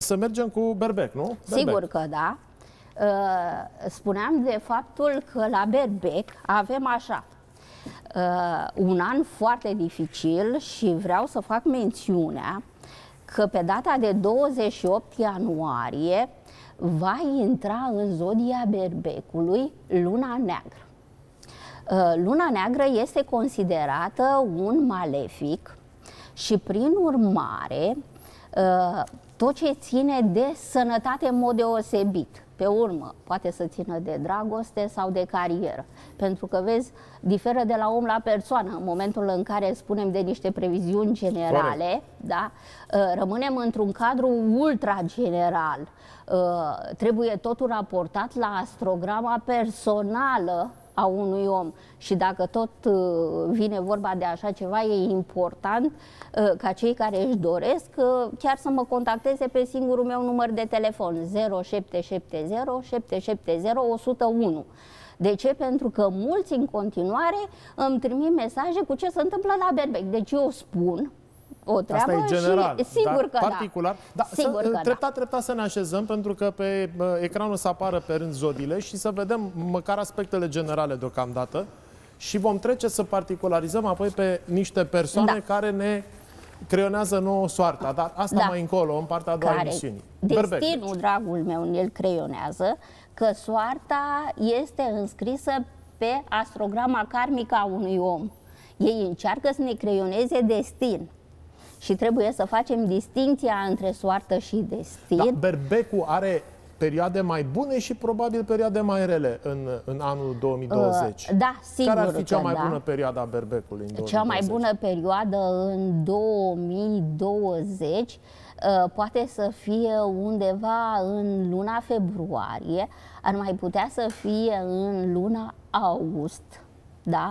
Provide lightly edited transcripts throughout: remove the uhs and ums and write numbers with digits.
să mergem cu berbec, nu? Berbec. Sigur că da. Spuneam de faptul că la berbec avem așa, un an foarte dificil și vreau să fac mențiunea că pe data de 28 ianuarie va intra în zodia berbecului luna neagră. Luna neagră este considerată un malefic și prin urmare tot ce ține de sănătate în mod deosebit. Pe urmă, poate să țină de dragoste sau de carieră. Pentru că, vezi, diferă de la om la persoană. În momentul în care spunem de niște previziuni generale, da, rămânem într-un cadru ultra general. Trebuie totul raportat la astrograma personală a unui om. Și dacă tot vine vorba de așa ceva, e important ca cei care își doresc chiar să mă contacteze pe singurul meu număr de telefon 0770 770 101. De ce? Pentru că mulți în continuare îmi trimit mesaje cu ce se întâmplă la berbec. Deci eu spun o treabă. Asta e general, și sigur că particular. Da. Sigur că treptat să ne așezăm, pentru că pe ecranul să apară pe rând zodiile și să vedem măcar aspectele generale deocamdată și vom trece să particularizăm apoi pe niște persoane care ne creionează nouă soarta, dar asta mai încolo, în partea a doua a emisiunii. Destinul, dragul meu, el creionează că soarta este înscrisă pe astrograma karmică a unui om. Ei încearcă să ne creioneze destin. Și trebuie să facem distinția între soartă și destin. Da, berbecul are perioade mai bune și probabil perioade mai rele în anul 2020. Da, sigur. Care ar fi cea mai bună perioadă a berbecului în 2020? Cea mai bună perioadă în 2020 poate să fie undeva în luna februarie, ar mai putea să fie în luna august, da?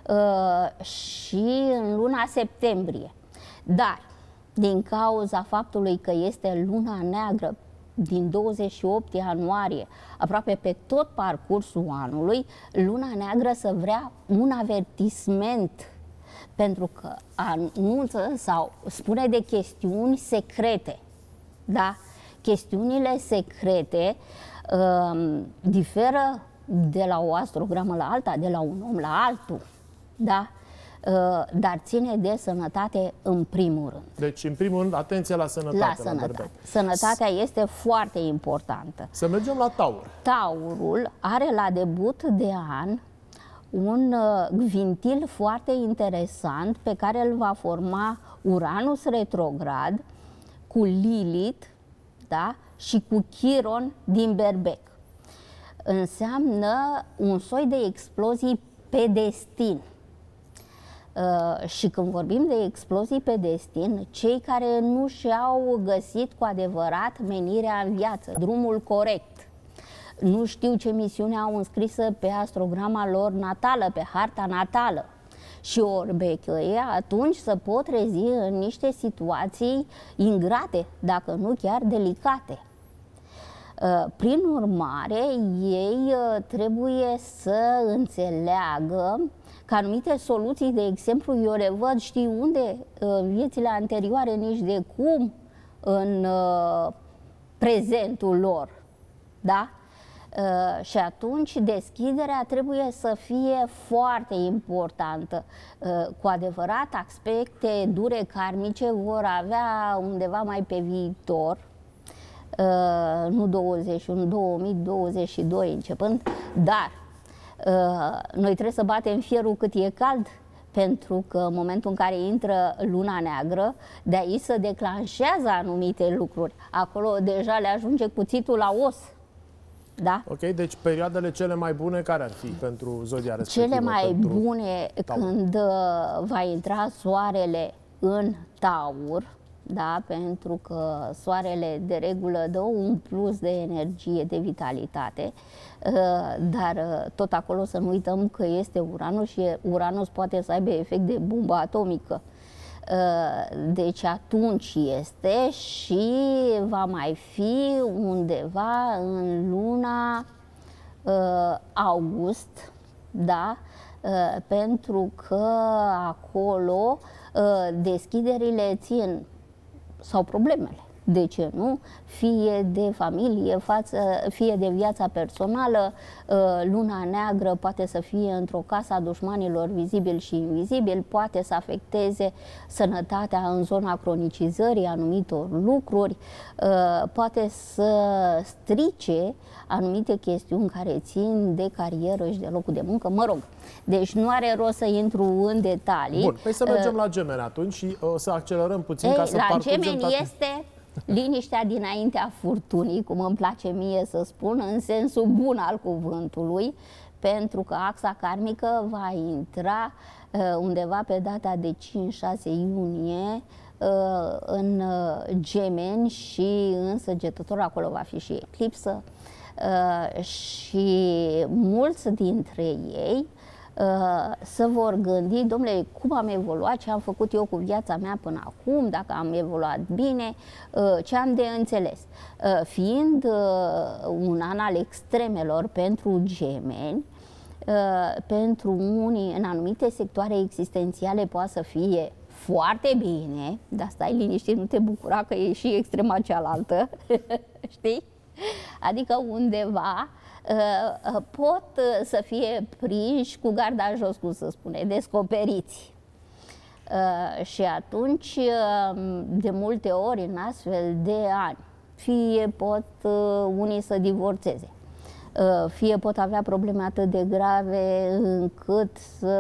Și în luna septembrie. Dar, din cauza faptului că este luna neagră din 28 ianuarie, aproape pe tot parcursul anului, luna neagră să vrea un avertisment, pentru că anunță sau spune de chestiuni secrete. Da? Chestiunile secrete diferă de la o astrogramă la alta, de la un om la altul. Da? Dar ține de sănătate în primul rând. Deci, în primul rând, atenție la sănătate. La sănătate. Sănătatea este foarte importantă. Să mergem la Taur. Taurul are la debut de an un gvintil foarte interesant pe care îl va forma Uranus retrograd cu Lilith, da? Și cu Chiron din berbec. Înseamnă un soi de explozii pe destin. Și când vorbim de explozii pe destin, cei care nu și-au găsit cu adevărat menirea în viață, drumul corect, nu știu ce misiune au înscrisă pe astrograma lor natală, pe harta natală și orbecăie, atunci se pot trezi în niște situații ingrate, dacă nu chiar delicate. Prin urmare, ei trebuie să înțeleagă că anumite soluții, de exemplu, eu le văd, știi unde, în viețile anterioare, nici de cum în prezentul lor, da? Și atunci deschiderea trebuie să fie foarte importantă. Cu adevărat, aspecte dure karmice vor avea undeva mai pe viitor, nu 21, 2022 începând, dar noi trebuie să batem fierul cât e cald, pentru că în momentul în care intră luna neagră, de aici se declanșează anumite lucruri. Acolo deja le ajunge cuțitul la os. Da? Ok, deci perioadele cele mai bune care ar fi pentru zodia respectivă? Cele mai bune când va intra soarele în Taur, da? Pentru că soarele de regulă dă un plus de energie, de vitalitate, dar tot acolo să nu uităm că este Uranus și Uranus poate să aibă efect de bombă atomică. Deci atunci este și va mai fi undeva în luna august, da? Pentru că acolo deschiderile țin, sau problemele, de ce nu, fie de familie, fie de viața personală. Luna neagră poate să fie într-o casă a dușmanilor vizibil și invizibil, poate să afecteze sănătatea în zona cronicizării anumitor lucruri, poate să strice anumite chestiuni care țin de carieră și de locul de muncă, mă rog. Deci nu are rost să intru în detalii. Bun, păi să mergem la Gemeni atunci și să accelerăm puțin ca să la parcurgem Gemeni este liniștea dinaintea furtunii, cum îmi place mie să spun, în sensul bun al cuvântului, pentru că axa karmică va intra undeva pe data de 5-6 iunie în Gemeni și în Săgetător, acolo va fi și eclipsă. Și mulți dintre ei se vor gândi, domnule, cum am evoluat, ce am făcut eu cu viața mea până acum, dacă am evoluat bine, ce am de înțeles. Fiind un an al extremelor pentru Gemeni, pentru unii în anumite sectoare existențiale poate să fie foarte bine, dar stai liniștit, nu te bucura că e și extrema cealaltă, știi? Adică undeva pot să fie prinși cu garda jos, cum se spune, descoperiți. Și atunci, de multe ori, în astfel de ani, fie pot unii să divorțeze, fie pot avea probleme atât de grave încât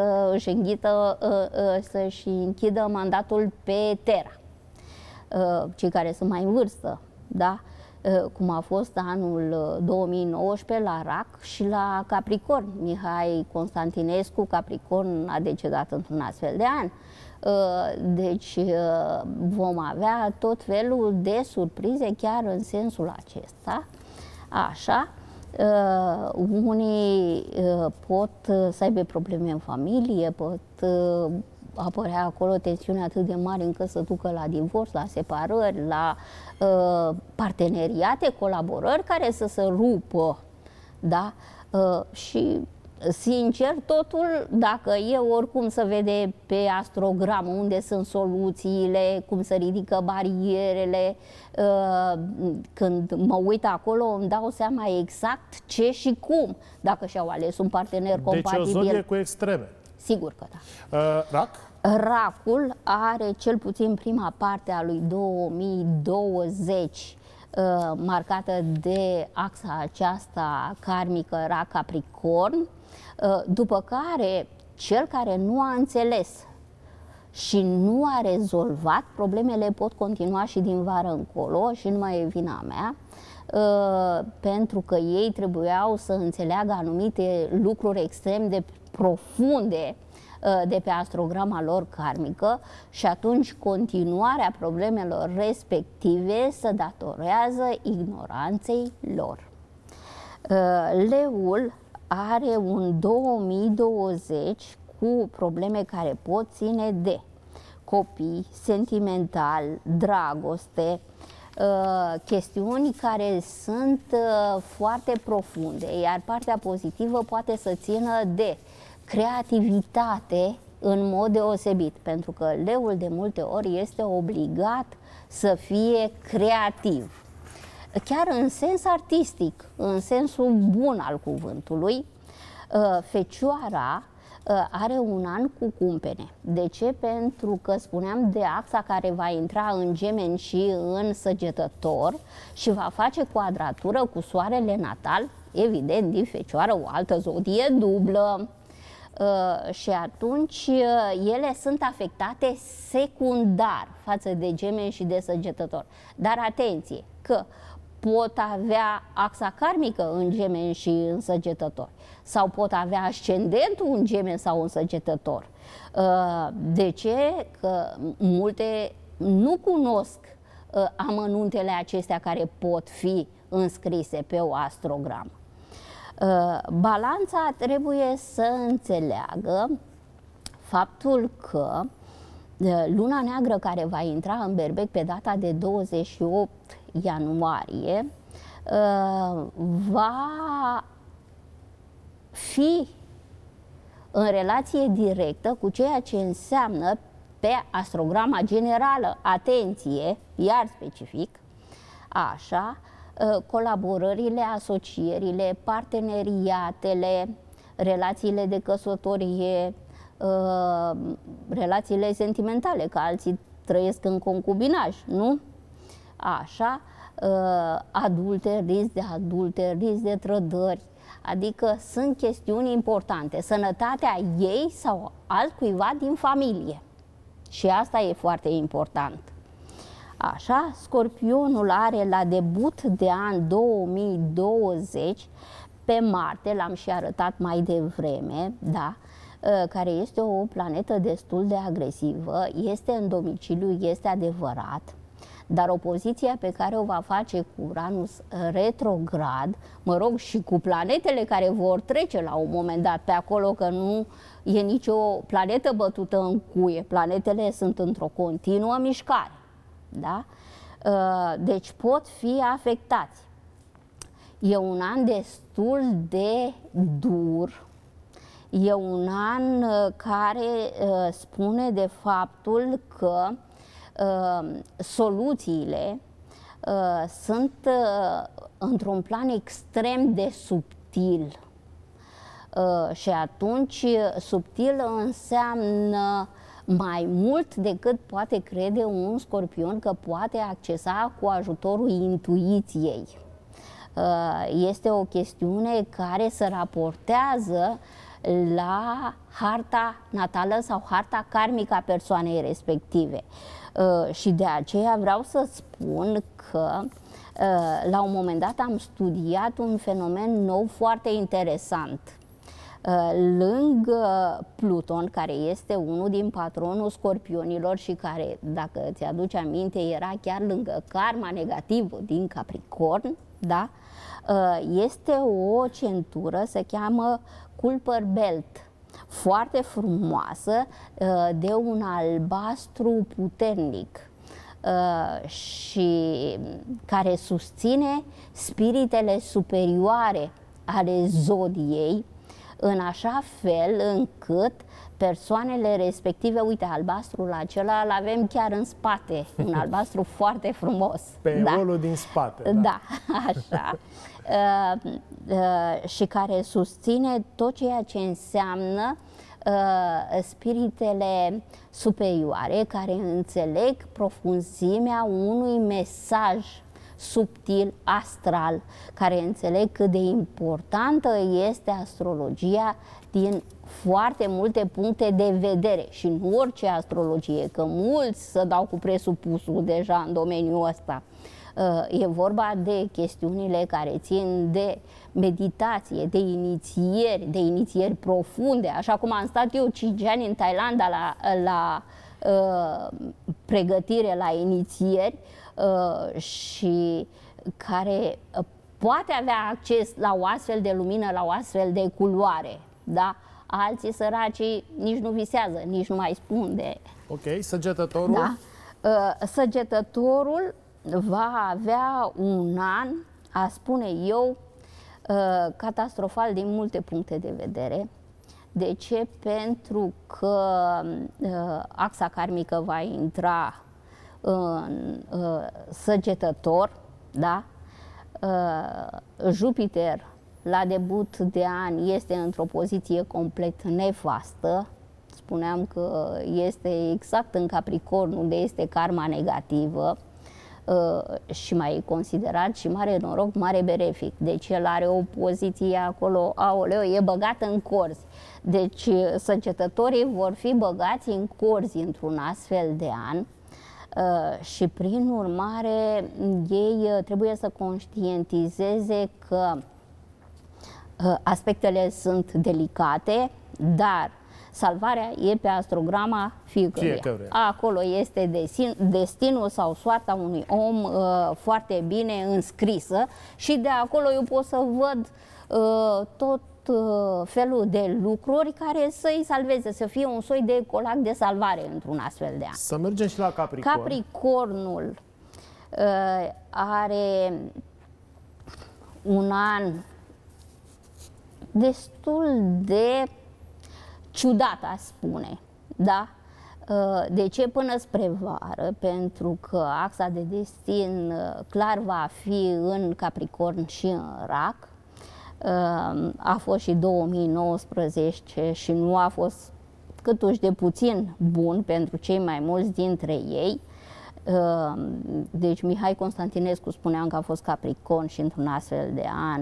să-și închidă mandatul pe Terra. Cei care sunt mai în vârstă, da? Cum a fost anul 2019 la Rac și la Capricorn. Mihai Constantinescu, Capricorn, a decedat într-un astfel de an. Deci vom avea tot felul de surprize chiar în sensul acesta. Așa. Unii pot să aibă probleme în familie, pot apărea acolo tensiuni atât de mari încât să ducă la divorț, la separări, la parteneriate, colaborări care să se rupă, da? Și sincer, totul, dacă e oricum se vede pe astrogram unde sunt soluțiile, cum se ridică barierele, când mă uit acolo îmi dau seama exact ce și cum, dacă și-au ales un partener compatibil. Deci o zodie cu extreme. Sigur că da. Rac? Racul are cel puțin prima parte a lui 2020 marcată de axa aceasta karmică Rac-Capricorn, după care cel care nu a înțeles și nu a rezolvat, problemele pot continua și din vară încolo și nu mai e vina mea, pentru că ei trebuiau să înțeleagă anumite lucruri extrem de profunde de pe astrograma lor karmică și atunci continuarea problemelor respective se datorează ignoranței lor. Leul are un 2020 cu probleme care pot ține de copii, sentimental, dragoste, chestiuni care sunt foarte profunde, iar partea pozitivă poate să țină de creativitate în mod deosebit, pentru că leul de multe ori este obligat să fie creativ. Chiar în sens artistic, în sensul bun al cuvântului, Fecioara are un an cu cumpene. De ce? Pentru că spuneam de axa care va intra în Gemeni și în Săgetător și va face quadratură cu soarele natal, evident din Fecioară, o altă zodie dublă. Și atunci ele sunt afectate secundar față de Gemeni și de Săgetător. Dar atenție că pot avea axa karmică în Gemeni și în Săgetător sau pot avea ascendentul în Gemeni sau în Săgetător. De ce? Că multe nu cunosc amănuntele acestea care pot fi înscrise pe o astrogramă. Balanța trebuie să înțeleagă faptul că luna neagră care va intra în Berbec pe data de 28 ianuarie va fi în relație directă cu ceea ce înseamnă pe astrograma generală, atenție, iar specific, Așa, colaborările, asocierile, parteneriatele, relațiile de căsătorie, relațiile sentimentale, că alții trăiesc în concubinaj, nu? Așa, risc de trădări, adică sunt chestiuni importante, sănătatea ei sau altcuiva din familie. Și asta e foarte important. Așa, Scorpionul are la debut de an 2020 pe Marte, l-am și arătat mai devreme, da, care este o planetă destul de agresivă, este în domiciliu, este adevărat, dar opoziția pe care o va face cu Uranus retrograd, mă rog, și cu planetele care vor trece la un moment dat pe acolo, că nu e nicio planetă bătută în cuie, planetele sunt într-o continuă mișcare, da? Deci pot fi afectați. E un an destul de dur, e un an care spune de faptul că soluțiile sunt într-un plan extrem de subtil. Și atunci subtil înseamnă mai mult decât poate crede un scorpion că poate accesa cu ajutorul intuiției. Este o chestiune care se raportează la harta natală sau harta karmică a persoanei respective. Și de aceea vreau să spun că la un moment dat am studiat un fenomen nou foarte interesant. Lângă Pluton, care este unul din patronul scorpionilor și care, dacă ți aduci aminte, era chiar lângă karma negativă din Capricorn, da? Este o centură, se cheamă Kuiper Belt, foarte frumoasă, de un albastru puternic și care susține spiritele superioare ale zodiei, în așa fel încât persoanele respective, uite, albastrul acela îl avem chiar în spate, un albastru foarte frumos. Pe rolul din spate. Da, da, așa. Și care susține tot ceea ce înseamnă spiritele superioare, care înțeleg profunzimea unui mesaj subtil, astral, care înțeleg cât de importantă este astrologia din foarte multe puncte de vedere și nu orice astrologie, că mulți se dau cu presupusul deja în domeniul ăsta. E vorba de chestiunile care țin de meditație, de inițieri profunde, așa cum am stat eu 5 ani în Thailanda la pregătire, la inițieri, și care poate avea acces la o astfel de lumină, la o astfel de culoare, da? Alții săraci nici nu visează, nici nu mai spun de... Ok, Săgetătorul? Da. Săgetătorul va avea un an, a spune eu, catastrofal din multe puncte de vedere. De ce? Pentru că axa karmică va intra în Săgetător, da? Jupiter la debut de an este într-o poziție complet nefastă. Spuneam că este exact în Capricorn, unde este karma negativă, și mai considerat și mare noroc, mare benefic. Deci el are o poziție acolo, aoleu, e băgat în corzi. Deci săgetătorii vor fi băgați în corzi într-un astfel de an. Și prin urmare ei trebuie să conștientizeze că aspectele sunt delicate, dar salvarea e pe astrograma fiecăruia. Acolo este destinul sau soarta unui om foarte bine înscrisă și de acolo eu pot să văd tot felul de lucruri care să-i salveze, să fie un soi de colac de salvare într-un astfel de an. Să mergem și la Capricorn. Capricornul are un an destul de ciudat, aș spune, da? De ce până spre vară? Pentru că axa de destin clar va fi în Capricorn și în Rac. A fost și 2019 și nu a fost câtuși de puțin bun pentru cei mai mulți dintre ei. Deci Mihai Constantinescu spuneam că a fost Capricorn și într-un astfel de an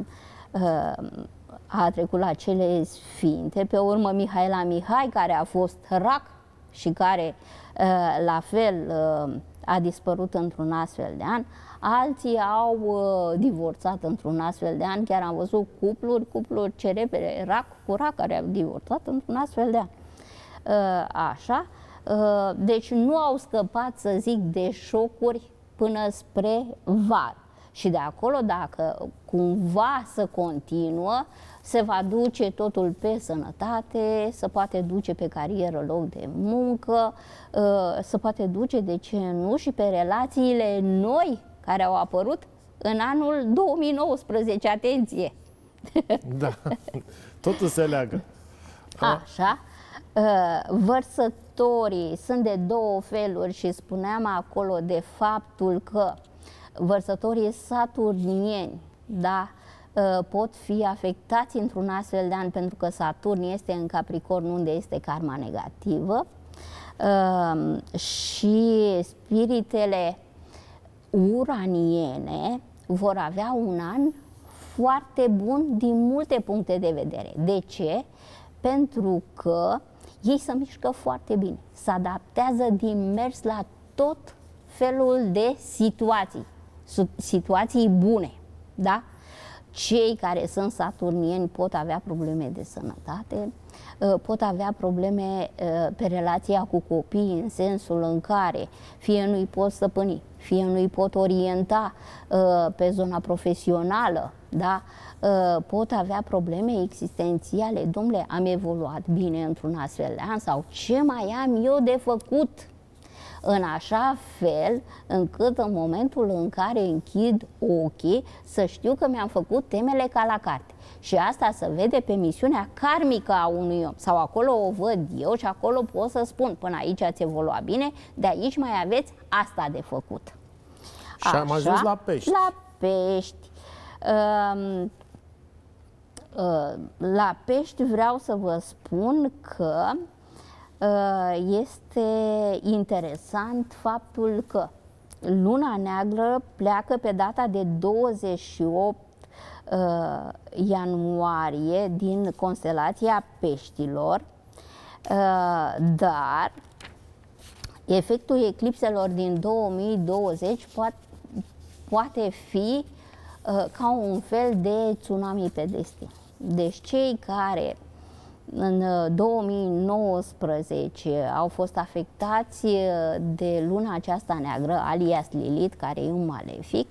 a trecut la cele sfinte. Pe urmă Mihaela Mihai, care a fost Rac și care la fel a dispărut într-un astfel de an. Alții au divorțat într-un astfel de an. Chiar am văzut cupluri cerepere, Rac cu Rac, care au divorțat într-un astfel de an. Așa. Deci nu au scăpat, să zic, de șocuri până spre vară. Și de acolo, dacă cumva să continuă, se va duce totul pe sănătate, se poate duce pe carieră, loc de muncă, se poate duce, de ce nu, și pe relațiile noi care au apărut în anul 2019. Atenție! Da, totul se leagă. Așa. Vărsătorii sunt de două feluri și spuneam acolo de faptul că vărsătorii saturnieni, da, pot fi afectați într-un astfel de an pentru că Saturn este în Capricorn, unde este karma negativă, și spiritele uraniene vor avea un an foarte bun din multe puncte de vedere. De ce? Pentru că ei se mișcă foarte bine, se adaptează din mers la tot felul de situații bune, da? Cei care sunt saturnieni pot avea probleme de sănătate, pot avea probleme pe relația cu copiii, în sensul în care fie nu îi pot stăpâni, fie nu îi pot orienta pe zona profesională, da? Pot avea probleme existențiale. Dom'le, am evoluat bine într-un astfel de an sau ce mai am eu de făcut? În așa fel încât în momentul în care închid ochii să știu că mi-am făcut temele ca la carte. Și asta se vede pe misiunea karmică a unui om. Sau acolo o văd eu și acolo pot să spun: până aici ați evoluat bine, de aici mai aveți asta de făcut. Și am ajuns la pești. La pești. La pești vreau să vă spun că este interesant faptul că luna neagră pleacă pe data de 28 ianuarie din constelația Peștilor, dar efectul eclipselor din 2020 poate fi ca un fel de tsunami pe destin. Deci cei care în 2019 au fost afectați de luna aceasta neagră, alias Lilith, care e un malefic,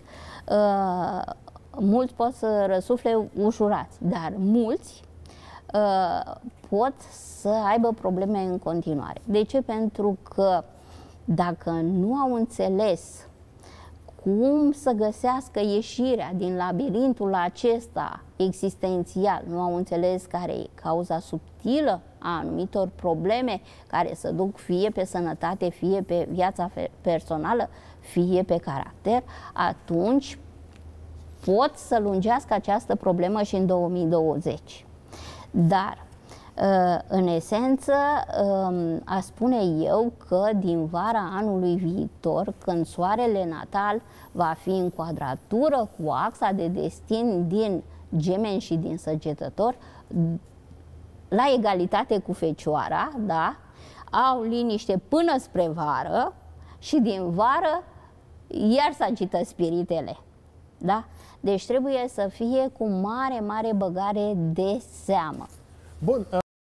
mulți pot să răsufle ușurați, dar mulți pot să aibă probleme în continuare. De ce? Pentru că dacă nu au înțeles cum să găsească ieșirea din labirintul acesta existențial, nu au înțeles care e cauza subtilă a anumitor probleme care se duc fie pe sănătate, fie pe viața personală, fie pe caracter, atunci pot să lungească această problemă și în 2020. Dar în esență, aș spune eu că din vara anului viitor, când soarele natal va fi în quadratură cu axa de destin din Gemeni și din Săgetător, la egalitate cu Fecioara, da, au liniște până spre vară și din vară iar se agită spiritele, da? Deci trebuie să fie cu mare, mare băgare de seamă. Bun.